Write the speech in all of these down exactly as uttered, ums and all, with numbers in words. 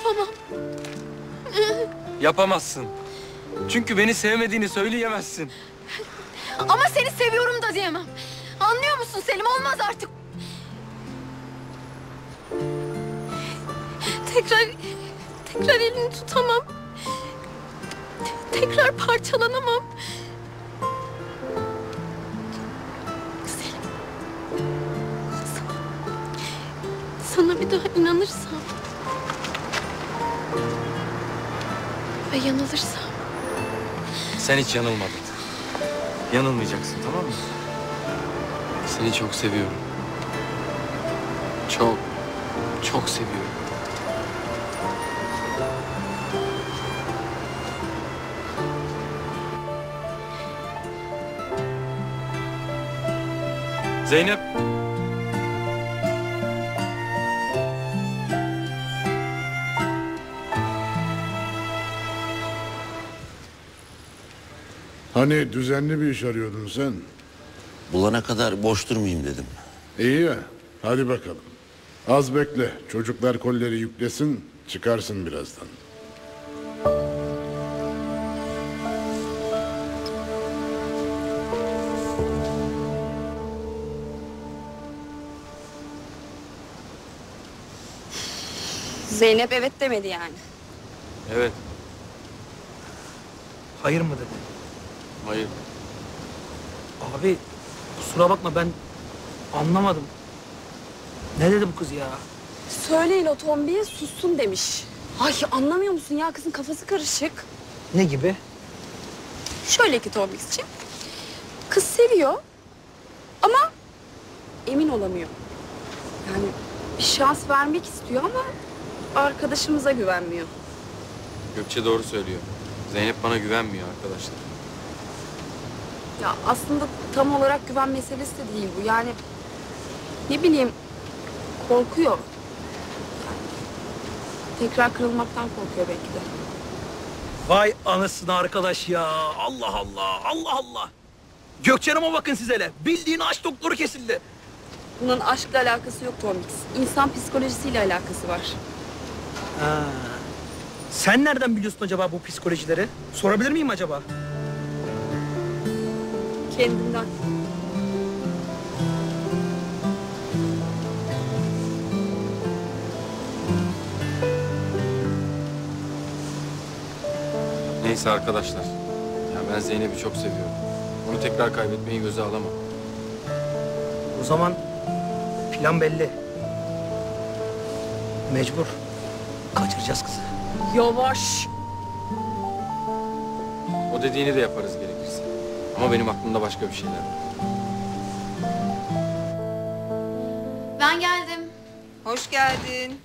Yapamam. Yapamazsın. Çünkü beni sevmediğini söyleyemezsin. Ama seni seviyorum da diyemem. Anlıyor musun Selim? Olmaz artık. Tekrar, tekrar elini tutamam. Tekrar parçalanamam. Selim. Sana, sana bir daha inanırsam ve yanılırsam. Sen hiç yanılmadın. Yanılmayacaksın, tamam mı? Seni çok seviyorum. Çok, çok seviyorum. Zeynep. Hani düzenli bir iş arıyordun sen? Bulana kadar boş durmayayım dedim. İyi ya, hadi bakalım. Az bekle, çocuklar kolleri yüklesin, çıkarsın birazdan. Zeynep evet demedi yani. Evet, Hayır mı dedi? hayır. Abi kusura bakma ben anlamadım. Ne dedi bu kız ya? Söyleyin o tombiye sussun demiş. Ay anlamıyor musun ya, kızın kafası karışık. Ne gibi? Şöyle ki Tombik'ciğim. Kız seviyor ama emin olamıyor. Yani bir şans vermek istiyor ama arkadaşımıza güvenmiyor. Gökçe doğru söylüyor. Zeynep bana güvenmiyor arkadaşlar. Ya aslında tam olarak güven meselesi de değil bu. Yani ne bileyim korkuyor. Yani, tekrar kırılmaktan korkuyor belki de. Vay anasını arkadaş ya. Allah Allah, Allah Allah. Gökçe Hanım'a bakın siz hele. Bildiğin aşk doktoru kesildi. Bunun aşkla alakası yok Tombik. İnsan psikolojisiyle alakası var. Ha. Sen nereden biliyorsun acaba bu psikolojileri? Sorabilir miyim acaba? Kendimden. Neyse arkadaşlar. Ya ben Zeynep'i çok seviyorum. Onu tekrar kaybetmeyi göze alamam. O zaman plan belli. Mecbur. Kaçıracağız kızı. Yavaş. O dediğini de yaparız gerekirse. Ama benim aklımda başka bir şeyler var. Ben geldim. Hoş geldin.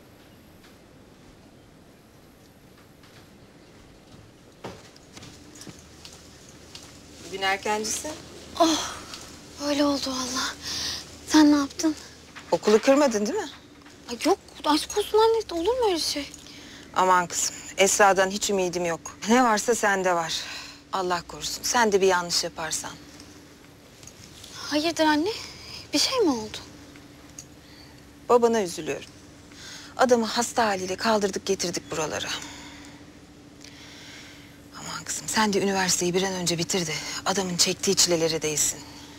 Bugün erkencisin. Oh, öyle oldu vallahi. Sen ne yaptın? Okulu kırmadın değil mi? Ay yok, aşk olsun anne. Olur mu öyle şey? Aman kızım, Esra'dan hiç ümidim yok. Ne varsa sende var. Allah korusun, sen de bir yanlış yaparsan. Hayırdır anne? Bir şey mi oldu? Babana üzülüyorum. Adamı hasta haliyle kaldırdık getirdik buralara. Aman kızım, sen de üniversiteyi bir an önce bitir de adamın çektiği çileleri değsin.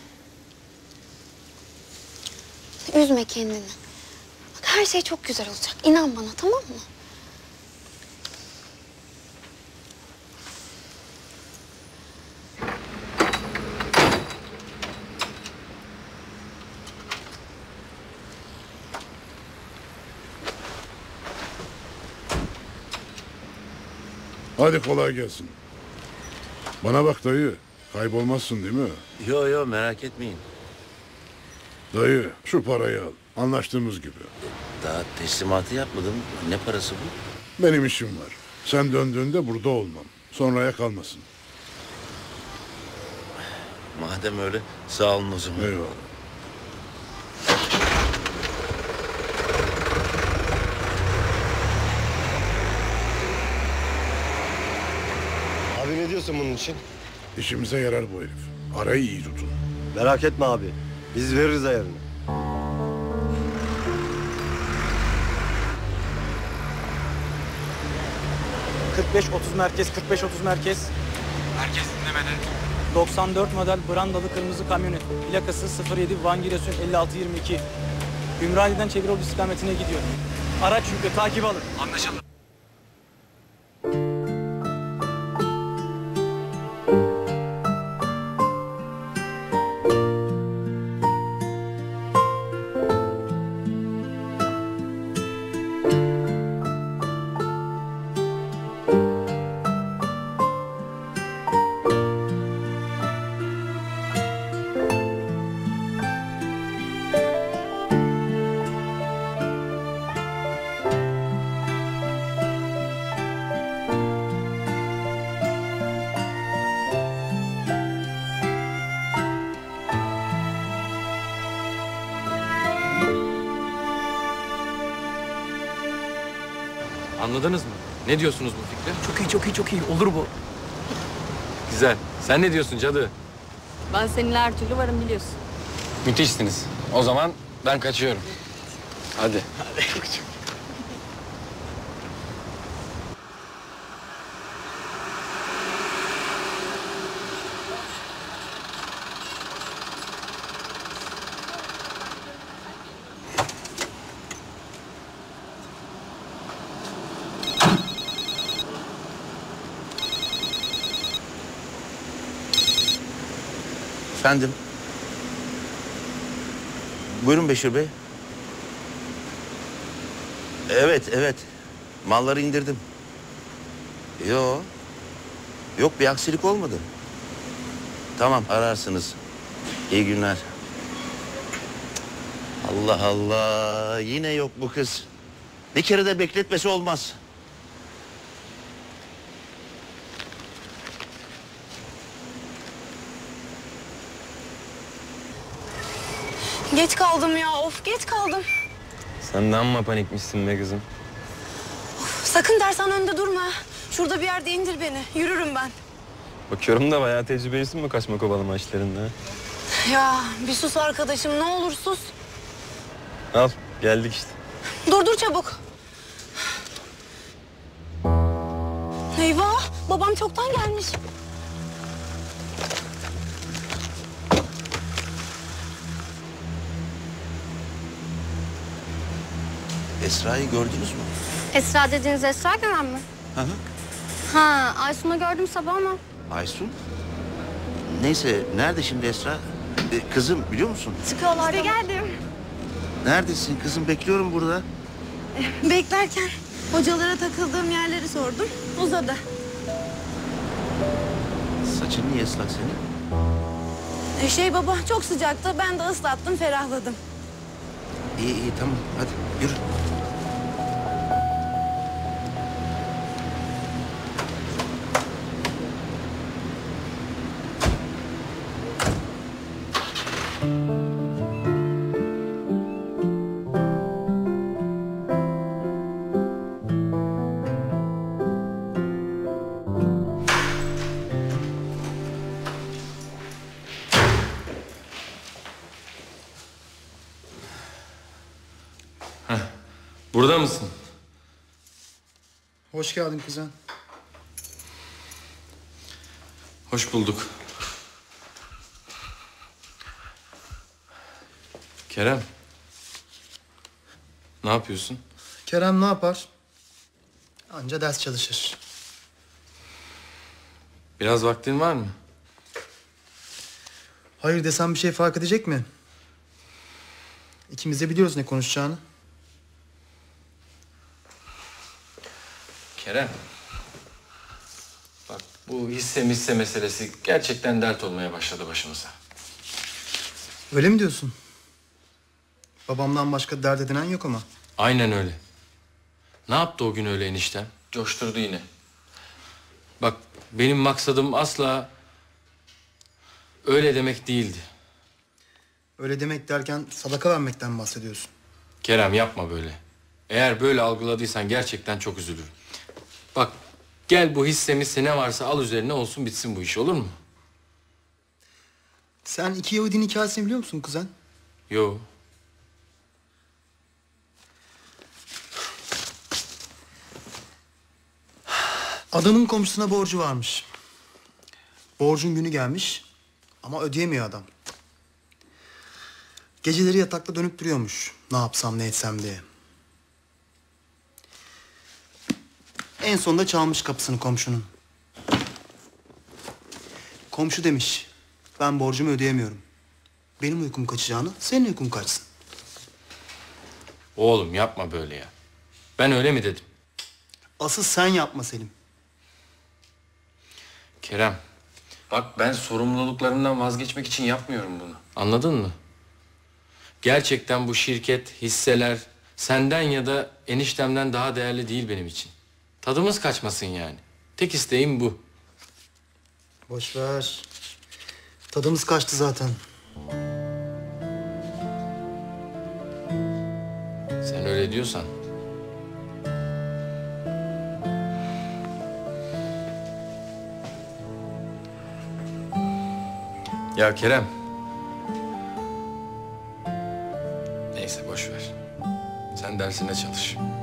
Üzme kendini. Bak her şey çok güzel olacak. İnan bana, tamam mı? Hadi kolay gelsin. Bana bak dayı, kaybolmazsın değil mi? Yo yo merak etmeyin. Dayı, şu parayı al, anlaştığımız gibi. Daha teslimatı yapmadım. Ne parası bu? Benim işim var. Sen döndüğünde burada olmam. Sonraya kalmasın. Madem öyle sağ olun o zaman. Eyvallah. Abi ne diyorsun bunun için? İşimize yarar bu herif. Arayı iyi tutun. Merak etme abi. Biz veririz ayarını. kırk beş otuz merkez, kırk beş otuz merkez. Herkes dinlemede. doksan dört model brandalı kırmızı kamyonet. Plakası sıfır yedi Van Giresun elli altı yirmi iki. Ümraniye'den Çevirol istikametine gidiyor. Araç yüklü, takip alın. Anlaşıldı. Anladınız mı? Ne diyorsunuz bu fikre? Çok iyi, çok iyi, çok iyi. Olur bu. Güzel. Sen ne diyorsun cadı? Ben seninle her türlü varım biliyorsun. Müthişsiniz. O zaman ben kaçıyorum. Hadi. Efendim? Buyurun Beşir Bey. Evet, evet. Malları indirdim. Yo. Yok, bir aksilik olmadı. Tamam, ararsınız. İyi günler. Allah Allah. Yine yok bu kız. Bir kere de bekletmesi olmaz. Geç kaldım ya. Of geç kaldım. Sen de amma panikmişsin be kızım. Sakın dersen önde durma. Şurada bir yerde indir beni. Yürürüm ben. Bakıyorum da bayağı tecrübelisin bu kaçma kovalama işlerinde. Ya bir sus arkadaşım. Ne olur sus. Al geldik işte. Dur dur çabuk. Eyvah. Babam çoktan gelmiş. Esra'yı gördünüz mü? Esra dediğiniz Esra Gören mi? Hı hı. Ha, Aysun'u gördüm sabah ama. Aysun? Neyse, nerede şimdi Esra? Ee, kızım, biliyor musun? Çıkıyorlar. İşte geldim. Neredesin kızım? Bekliyorum burada. Beklerken hocalara takıldığım yerleri sordum. Uzadı. Saçın niye ıslak senin? E şey baba çok sıcaktı. Ben de ıslattım, ferahladım. İyi iyi, tamam. Hadi yürü. Burada mısın? Hoş geldin kuzen. Hoş bulduk. Kerem. Ne yapıyorsun? Kerem ne yapar? Anca ders çalışır. Biraz vaktin var mı? Hayır desem bir şey fark edecek mi? İkimiz de biliyoruz ne konuşacağını. Kerem. Bak bu hisse misse meselesi gerçekten dert olmaya başladı başımıza. Öyle mi diyorsun? Babamdan başka dert edinen yok ama. Aynen öyle. Ne yaptı o gün öyle eniştem? Coşturdu yine. Bak benim maksadım asla öyle demek değildi. Öyle demek derken sadaka vermekten bahsediyorsun. Kerem yapma böyle. Eğer böyle algıladıysan gerçekten çok üzülürüm. Bak gel bu hisse misse ne varsa al üzerine olsun bitsin bu iş, olur mu? Sen iki Yahudinin hikayesini biliyor musun kuzen? Yo. Adamın komşusuna borcu varmış. Borcun günü gelmiş ama ödeyemiyor adam. Geceleri yatakta dönüp duruyormuş. Ne yapsam ne etsem diye. En sonunda çalmış kapısını komşunun. Komşu demiş, ben borcumu ödeyemiyorum. Benim uykum kaçacağına senin uykun kaçsın. Oğlum yapma böyle ya. Ben öyle mi dedim? Asıl sen yapma Selim. Kerem, bak ben sorumluluklarımdan vazgeçmek için yapmıyorum bunu. Anladın mı? Gerçekten bu şirket, hisseler senden ya da eniştemden daha değerli değil benim için. Tadımız kaçmasın yani. Tek isteğim bu. Boş ver. Tadımız kaçtı zaten. Sen öyle diyorsan. Ya Kerem. Neyse boş ver. Sen dersine çalış.